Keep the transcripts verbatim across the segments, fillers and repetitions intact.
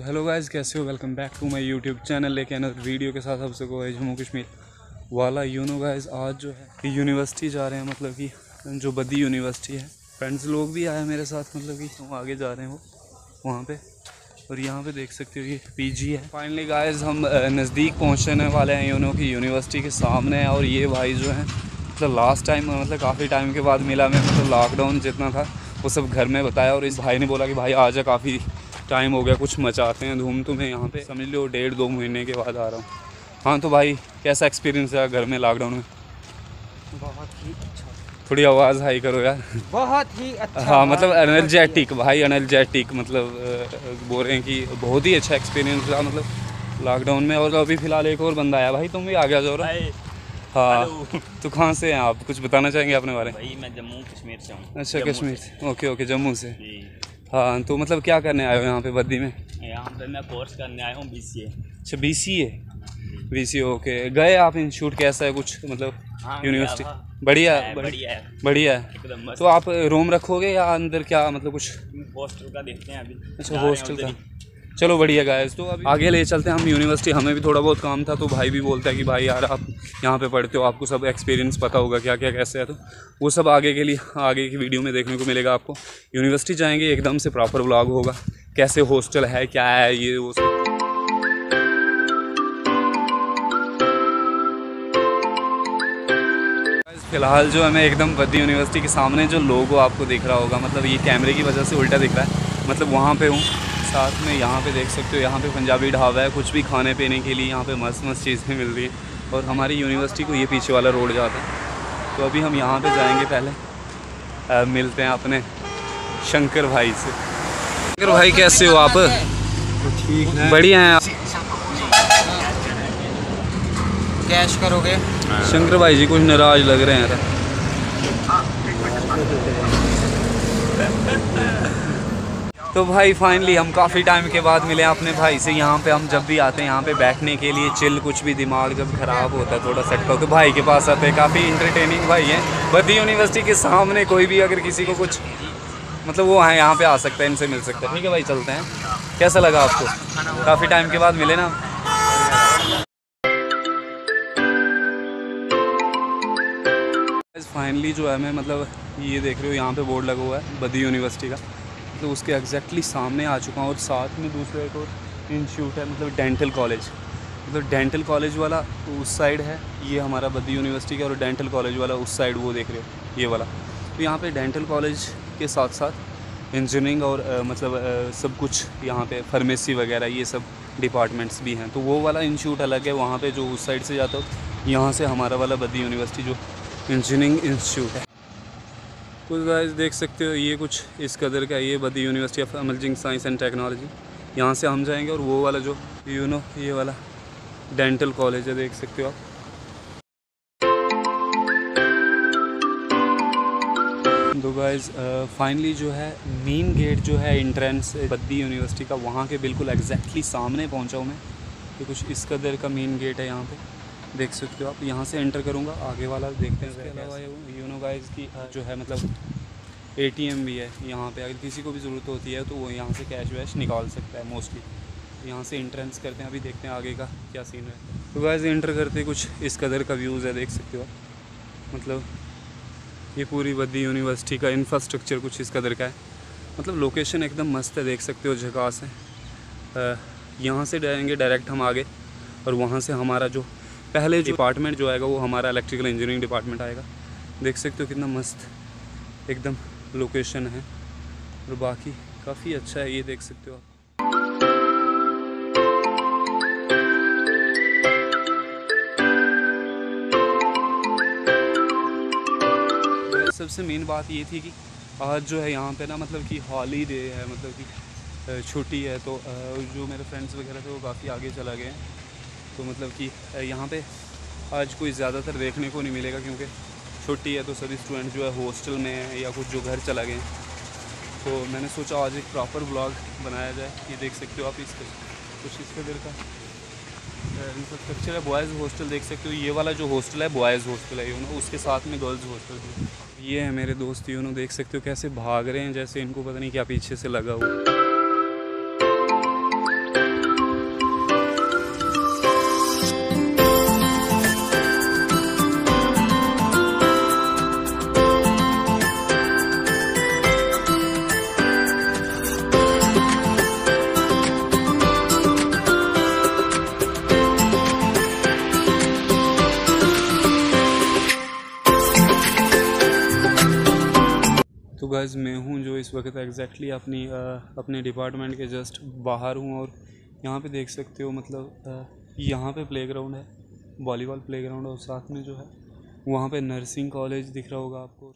Hello guys, कैसे हो? Welcome back to my YouTube channel लेके अनदर वीडियो के साथ आपसे को है जम्मू कश्मीर वाला यूनो गाइस। आज जो है यूनिवर्सिटी जा रहे हैं, मतलब कि जो बद्दी यूनिवर्सिटी है। फ्रेंड्स लोग भी आए मेरे साथ, मतलब कि वो आगे जा रहे हैं वो वहाँ पे। और यहाँ पे देख सकते हो ये पीजी है। फाइनली गाइस हम नज़दीक पहुँचने वाले हैं यूनो की यूनिवर्सिटी के सामने है। और ये भाई जो है मतलब लास्ट टाइम मतलब काफ़ी टाइम के बाद मिला मैं, मतलब लॉकडाउन जितना था वो सब घर में बताया। और इस भाई ने बोला कि भाई आ जा, काफ़ी टाइम हो गया, कुछ मचाते हैं धूम तुम्हें यहाँ पे, समझ लो डेढ़ दो महीने के बाद आ रहा हूँ। हाँ तो भाई कैसा एक्सपीरियंस है घर में लॉकडाउन में? बहुत ही अच्छा। थोड़ी आवाज़ हाई करो यार। बहुत ही अच्छा। हाँ मतलब एनर्जेटिक भाई, एनर्जेटिक मतलब बोल रहे हैं कि बहुत ही अच्छा एक्सपीरियंस रहा मतलब लॉकडाउन में। और अभी फ़िलहाल एक और बंदा आया भाई, तुम भी आ गया जो। हाँ तो कहाँ से हैं आप, कुछ बताना चाहेंगे अपने बारे में? भाई मैं जम्मू कश्मीर से हूँ। अच्छा कश्मीर से, ओके ओके, जम्मू से। जी हाँ तो मतलब क्या करने आए हो यहाँ पे बद्दी में? यहाँ पे मैं कोर्स करने आया हूँ बी सी ए। अच्छा B C A, B C A okay. गए आप इंस्टीट्यूट, कैसा है कुछ मतलब हाँ, यूनिवर्सिटी? बढ़िया है, बढ़िया है, बढ़िया है एकदम मस्त। तो आप रूम रखोगे या अंदर क्या मतलब कुछ? हॉस्टल का देखते हैं अभी। अच्छा हॉस्टल का, चलो बढ़िया गाइस। तो अभी आगे ले चलते हैं हम यूनिवर्सिटी। हमें भी थोड़ा बहुत काम था तो भाई भी बोलता है कि भाई यार आप यहाँ पे पढ़ते हो, आपको सब एक्सपीरियंस पता होगा क्या क्या कैसे है। तो वो सब आगे के लिए आगे की वीडियो में देखने को मिलेगा आपको। यूनिवर्सिटी जाएंगे एकदम से प्रॉपर व्लॉग होगा, कैसे हॉस्टल है क्या है ये वो सब। फिलहाल जो है मैं एकदम बद्दी यूनिवर्सिटी के सामने जो लोगो आपको दिख रहा होगा, मतलब ये कैमरे की वजह से उल्टा दिख रहा है, मतलब वहाँ पे हूँ। साथ में यहाँ पे देख सकते हो, यहाँ पे पंजाबी ढाबा है, कुछ भी खाने पीने के लिए यहाँ पे मस्त मस्त चीज़ें मिल रही हैं। और हमारी यूनिवर्सिटी को ये पीछे वाला रोड जाता है। तो अभी हम यहाँ पे जाएंगे, पहले आ, मिलते हैं अपने शंकर भाई से। शंकर भाई कैसे हो आप? ठीक है, बढ़िया हैं आप? कैश करोगे? शंकर भाई जी कुछ नाराज लग रहे हैं। तो भाई फाइनली हम काफ़ी टाइम के बाद मिले अपने भाई से। यहाँ पे हम जब भी आते हैं यहाँ पे बैठने के लिए, चिल, कुछ भी दिमाग जब ख़राब होता है थोड़ा सेट का, तो भाई के पास आते हैं। काफ़ी इंटरटेनिंग भाई हैं। बद्दी यूनिवर्सिटी के सामने कोई भी अगर किसी को कुछ मतलब वो है यहाँ पे आ सकता है, इनसे मिल सकता है। ठीक है भाई चलते हैं। कैसा लगा आपको? काफ़ी टाइम के बाद मिले ना। फाइनली जो है मैं मतलब ये देख रहे हो यहाँ पे बोर्ड लगा हुआ है बद्दी यूनिवर्सिटी का, तो उसके एग्जैक्टली सामने आ चुका हूँ। और साथ में दूसरा एक और इंस्टीट्यूट है, मतलब डेंटल कॉलेज। मतलब डेंटल कॉलेज वाला उस साइड है, ये हमारा बद्दी यूनिवर्सिटी का। और डेंटल कॉलेज वाला उस साइड, वो देख रहे हो ये वाला। तो यहाँ पे डेंटल कॉलेज के साथ साथ इंजीनियरिंग और आ, मतलब आ, सब कुछ यहाँ पे फार्मेसी वगैरह ये सब डिपार्टमेंट्स भी हैं। तो वो वाला इंस्टीट्यूट अलग है, वहाँ पे जो उस साइड से जाता हो। यहाँ से हमारा वाला बद्दी यूनिवर्सिटी जो इंजीनियरिंग इंस्टीट्यूट है। कुछ गाइस देख सकते हो ये कुछ इस कदर का, ये Baddi university of emerging science and technology. यहाँ से हम जाएंगे। और वो वाला जो यू नो ये वाला डेंटल कॉलेज है, देख सकते हो आप। तो गाइस फाइनली जो है मेन गेट जो है एंट्रेंस बद्दी यूनिवर्सिटी का, वहाँ के बिल्कुल एग्जैक्टली सामने पहुँचा हूँ मैं। तो कुछ इस कदर का मेन गेट है यहाँ पे, देख सकते हो आप। यहाँ से एंटर करूँगा, आगे वाला देखते हैं। इसके अलावा यूनो गाइस की जो है मतलब एटीएम भी है यहाँ पे, अगर किसी को भी ज़रूरत होती है तो वो यहाँ से कैश वैश निकाल सकता है मोस्टली। यहाँ से एंट्रेंस करते हैं, अभी देखते हैं आगे का क्या सीन है। तो गाइस एंटर करते कुछ इस कदर का व्यूज़ है, देख सकते हो आप। मतलब ये पूरी बद्दी यूनिवर्सिटी का इंफ्रास्ट्रक्चर कुछ इस कदर का है। मतलब लोकेशन एकदम मस्त है, देख सकते हो, झकास है। यहाँ से जाएंगे डायरेक्ट हम आगे, और वहाँ से हमारा जो पहले डिपार्टमेंट जो आएगा वो हमारा इलेक्ट्रिकल इंजीनियरिंग डिपार्टमेंट आएगा। देख सकते हो कितना मस्त एकदम लोकेशन है। और बाकी काफ़ी अच्छा है, ये देख सकते हो आप। सबसे मेन बात ये थी कि आज जो है यहाँ पे ना मतलब कि हॉलीडे है, मतलब कि छुट्टी है। तो जो मेरे फ्रेंड्स वगैरह थे वो काफ़ी आगे चला गए हैं। तो मतलब कि यहाँ पे आज कोई ज़्यादातर देखने को नहीं मिलेगा, क्योंकि छुट्टी है। तो सभी स्टूडेंट जो है हॉस्टल में है या कुछ जो घर चला गए हैं। तो मैंने सोचा आज एक प्रॉपर व्लॉग बनाया जाए। ये देख सकते हो आप, इसके कुछ इस कदर का इंफ्रास्ट्रक्चर है। बॉयज़ हॉस्टल देख सकते हो, ये वाला जो हॉस्टल है बॉयज़ हॉस्टल है, यू नो, उसके साथ में गर्ल्स हॉस्टल भी। ये है मेरे दोस्त, यू नो, देख सकते हो कैसे भाग रहे हैं, जैसे इनको पता नहीं क्या पीछे से लगा हुआ। तो गाइस मैं हूँ जो इस वक्त एग्जैक्टली अपनी आ, अपने डिपार्टमेंट के जस्ट बाहर हूँ और यहाँ पे देख सकते हो मतलब आ, यहाँ पे प्लेग्राउंड है, वॉलीबॉल प्लेग्राउंड, और साथ में जो है वहाँ पे नर्सिंग कॉलेज दिख रहा होगा आपको।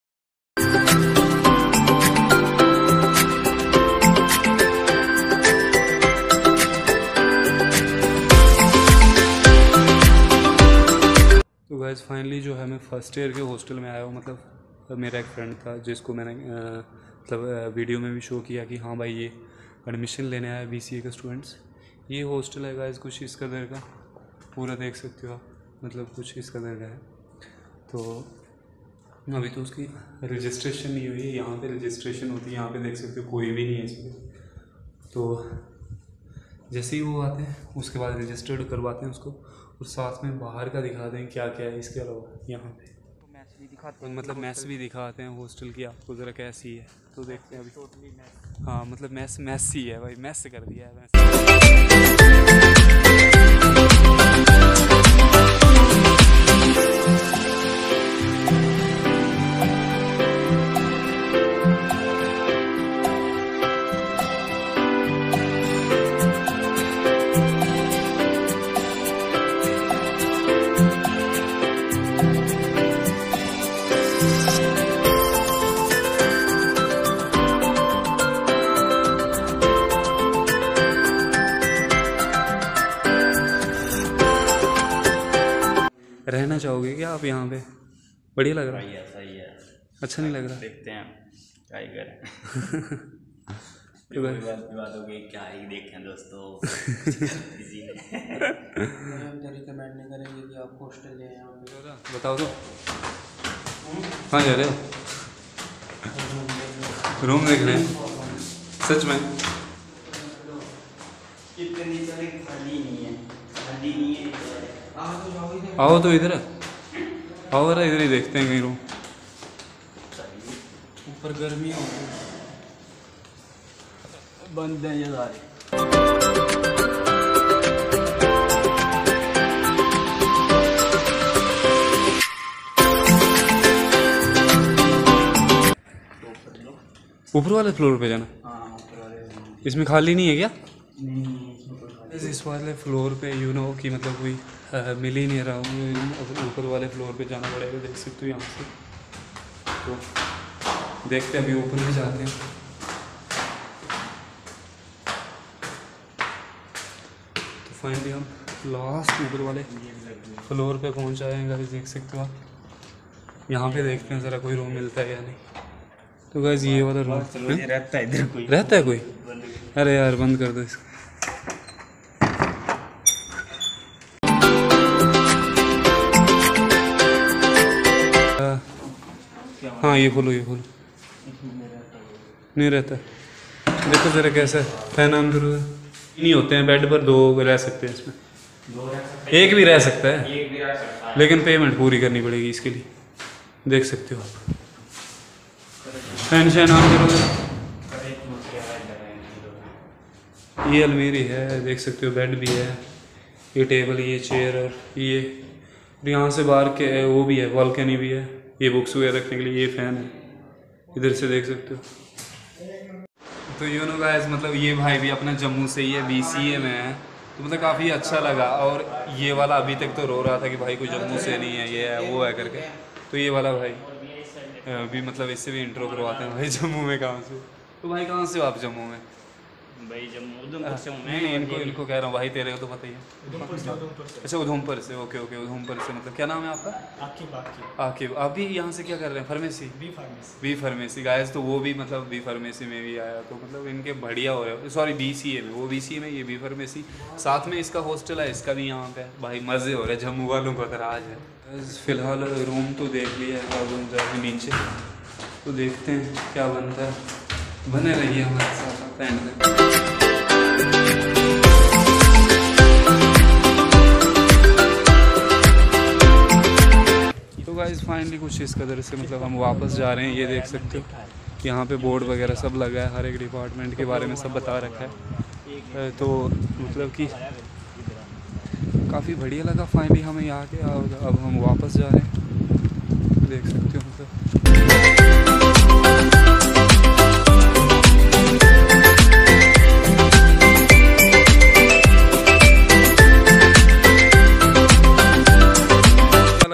तो गाइस फाइनली जो है मैं फ़र्स्ट ईयर के हॉस्टल में आया हूँ। मतलब मेरा एक फ्रेंड था जिसको मैंने मतलब वीडियो में भी शो किया कि हाँ भाई ये एडमिशन लेने आया बी सी ए के स्टूडेंट्स। ये हॉस्टल है गाइस कुछ इस कदर का, पूरा देख सकते हो आप, मतलब कुछ इस कदर का है। तो अभी तो उसकी रजिस्ट्रेशन नहीं हुई है, यहाँ पे रजिस्ट्रेशन होती है, यहाँ पे देख सकते हो कोई भी नहीं है इसमें। तो जैसे ही वो आते हैं उसके बाद रजिस्टर्ड करवाते हैं उसको, और साथ में बाहर का दिखा दें क्या क्या है इसके अलावा यहाँ पे। मैच भी दिखाते हैं, मतलब मैस भी दिखाते हैं हॉस्टल की आपको ज़रा कैसी है। तो देखते हैं अभी। Totally mess. हाँ मतलब मैस मैस ही है भाई, मैस कर दिया है मैस। रहना चाहोगे क्या आप यहाँ पे? बढ़िया लग रहा है? सही है सही है। अच्छा नहीं लग रहा? देखते हैं क्या ही करें। तो कोई बात बात हो गई, क्या ही देखें दोस्तों। किसी ने हम तो रिकमेंड नहीं करेंगे कि आप हॉस्टल ले आए। बताओ तो कहाँ जा रहे हो? रूम देख रहे हैं? सच में? इतनी सारी खाली नहीं है, खाली नहीं है। आओ तो इधर आओ, जरा इधर ही देखते हैं कहीं रूम। ऊपर गर्मी हो गई, बंद है ये सारे। ऊपर वाले फ्लोर पे जाना? हाँ ऊपर वाले। इसमें खाली नहीं है क्या? नहीं इस वाले फ्लोर पे यू नो कि मतलब कोई आ, मिल ही नहीं रहा हूँ। ऊपर वाले फ्लोर पे जाना पड़ेगा, देख सकते हो यहाँ से। तो देखते हैं अभी ऊपर में जाते हैं। तो फाइनली हम लास्ट ऊपर वाले फ्लोर पे पहुँच आएंगे, देख सकते हो आप। यहाँ पे देखते हैं ज़रा कोई रूम मिलता है या नहीं। तो गाइस ये वाला रूम रहता है इधर कोई, रहता है कोई? अरे यार बंद कर दो इसको। हाँ ये खोलो ये खोलो। नहीं रहता, देखो ज़रा कैसा है। फैन ऑन करो। नहीं होते हैं बेड पर, दो रह सकते हैं इसमें, एक भी रह सकता है लेकिन पेमेंट पूरी करनी पड़ेगी इसके लिए, देख सकते हो आप। फैन शैन ऑन करो। ये अलमीरी है, देख सकते हो, बेड भी है, ये टेबल, ये चेयर, और ये यहाँ से बाहर के वो भी है, बालकनी भी है, ये बुक्स वगैरह रखने के लिए। ये फ़ैन है, इधर से देख सकते हो। तो यू नो गाइस मतलब ये भाई भी अपना जम्मू से ही है, बी सी ए में है। तो मतलब काफ़ी अच्छा लगा। और ये वाला अभी तक तो रो रहा था कि भाई कोई जम्मू से नहीं है, ये है वो है करके। तो ये वाला भाई अभी मतलब इससे भी इंट्रो करवाते हैं, भाई जम्मू में कहाँ से? तो भाई कहाँ से हो आप जम्मू में? भाई जम्मू उधमपुर से हूँ नहीं नहीं इनको इनको कह रहा हूँ भाई, तेरे को तो पता ही है। अच्छा उधमपुर से, ओके ओके उधमपुर से। मतलब क्या नाम है आपका? आकिब। आकिब आकिब। आप भी यहाँ से क्या कर रहे हैं? Pharmacy? B pharmacy. B pharmacy guys. तो वो भी मतलब बी फार्मेसी में भी आया, तो मतलब इनके बढ़िया हो रहे हो। सॉरी बी सी ए में, वो बी सी ए में, ये बी फार्मेसी। साथ में इसका हॉस्टल है, इसका भी यहाँ पे भाई मज़े हो रहे हैं। जम्मू वालों को तो राज है। फ़िलहाल रूम तो देख लिया है, रूम जाके नीचे तो देखते हैं क्या बनता है। बने रहिए हमारे साथ फ्रेंड में। तो गाइस फाइनली कुछ इस कदर से मतलब हम वापस जा रहे हैं। ये देख सकते हो यहाँ पे बोर्ड वगैरह सब लगा है, हर एक डिपार्टमेंट के बारे में सब बता रखा है। तो मतलब कि काफ़ी बढ़िया लगा फाइनली हमें यहाँ के। अब हम वापस जा रहे हैं, देख सकते हो मतलब।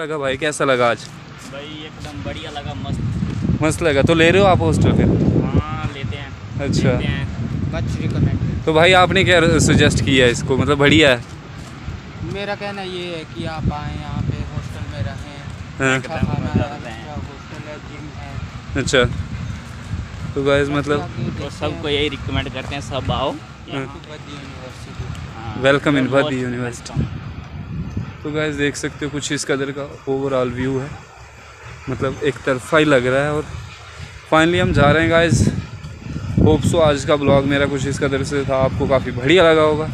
लगा भाई, कैसा लगा आज? भाई एकदम बढ़िया लगा, मस्त मस्त लगा। तो ले रहे हो आप हॉस्टल फिर? हाँ लेते हैं। अच्छा लेते हैं। Much recommend. तो भाई आपने क्या सजेस्ट किया है इसको, मतलब बढ़िया है? मेरा कहना ये है कि आप आएँ यहाँ पे हॉस्टल में रहें, हाँ। अच्छा खाना है, अच्छा हॉस्टल है, जिम है। अच्छा तो गाइस मतलब तो सबको यही रिकमेंड करते हैं, सब आओ यहाँ। बद्दी यूनिवर्सिटी। हाँ, वेलकम इन बहुत बद्दी यूनिवर्सिटी। तो गाइस देख सकते हो कुछ इस कदर का ओवरऑल व्यू है, मतलब एक तरफा ही लग रहा है। और फाइनली हम जा रहे हैं गाइस। होप सो आज का ब्लॉग मेरा कुछ इस कदर से था, आपको काफ़ी बढ़िया लगा होगा।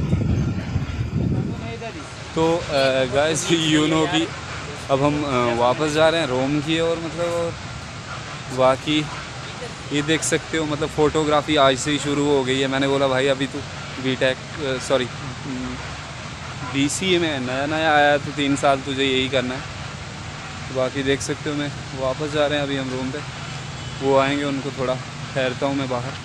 तो गाइस यू नो कि अब हम uh, वापस जा रहे हैं रोम की ओर, मतलब और बाकी ये देख सकते हो मतलब फ़ोटोग्राफी आज से ही शुरू हो गई है। मैंने बोला भाई अभी तो B tech sorry B C A में नया नया आया तो तीन साल तुझे यही करना है। तो बाकी देख सकते हो मैं वापस जा रहे हैं अभी हम रूम पे, वो आएंगे उनको थोड़ा ठहरता हूँ मैं बाहर।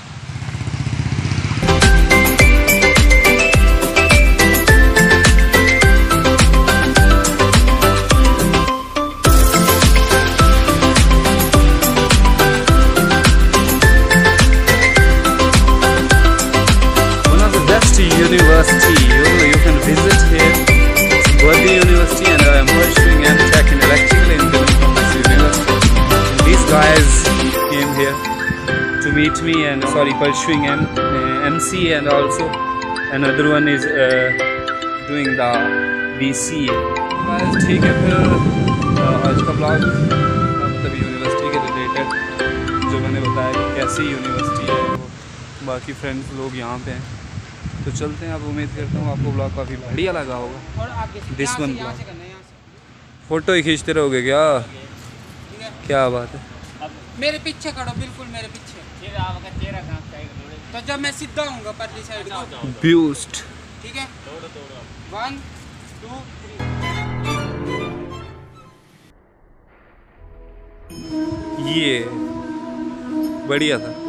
University, you know, you can visit here. It's Badi University, and I am pursuing M Tech in Electrical Engineering from this university. And these guys came here to meet me, and sorry, pursuing M uh, M C, and also another one is uh, doing the B C A. Guys, ठीक है फिर uh, आज का blog मतलब university के related जो मैंने बताया कि कैसी यूनिवर्सिटी है, वो बाकी फ्रेंड्स लोग यहाँ पे हैं। तो चलते हैं। अब उम्मीद करता हूँ आपको ब्लॉग काफ़ी बढ़िया लगा होगा। दिस वन ब्लॉग फ़ोटो ही खींचते रहोगे क्या? क्या बात है। मेरे पीछे खड़ो, बिल्कुल मेरे पीछे। तो जब मैं सीधा हूँगा परली साइड को बूस्ट, ठीक है? One two three. ये बढ़िया था।